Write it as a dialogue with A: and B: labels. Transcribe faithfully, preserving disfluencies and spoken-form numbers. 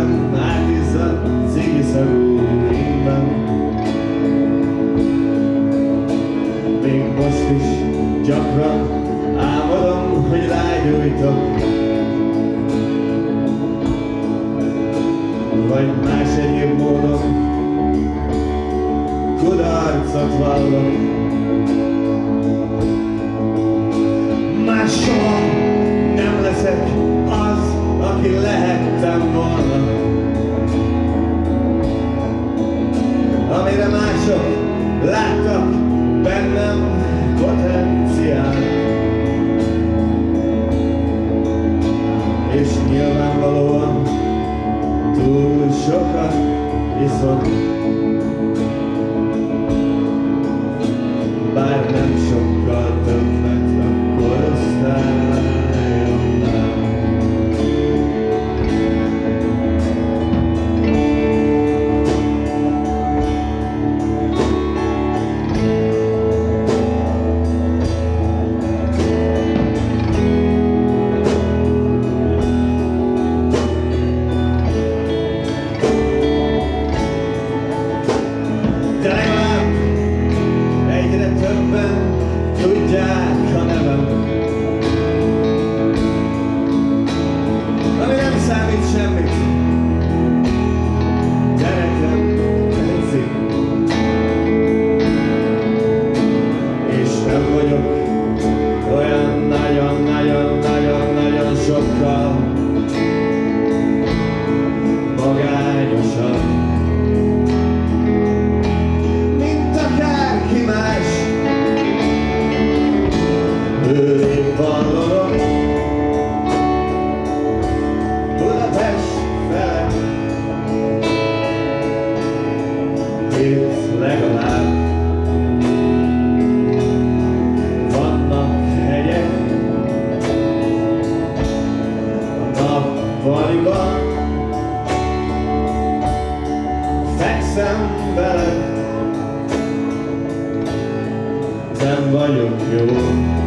A: testem átizzadt cigiszagú ringben. Még most is gyakran álmodom, hogy rágyújtok, vagy más egyéb módon kudarcot vallok. Már soha nem leszek az, aki lehettem volna, amire mások láttak bennem potenciált. És nyilvánvalóan túl sokat iszok, bár nem sokkal többet a korosztályomnál. Tudják a nevem, ami nem számít semmit, de nekem tetszik. És nem vagyok olyan nagyon-nagyon-nagyon-nagyon sokkal magányosabb, mint akárki más. Őt vallom Budapest fele, itt legalább vannak hegyek a nappaliban. Fekszem veled, nem vagyok jó.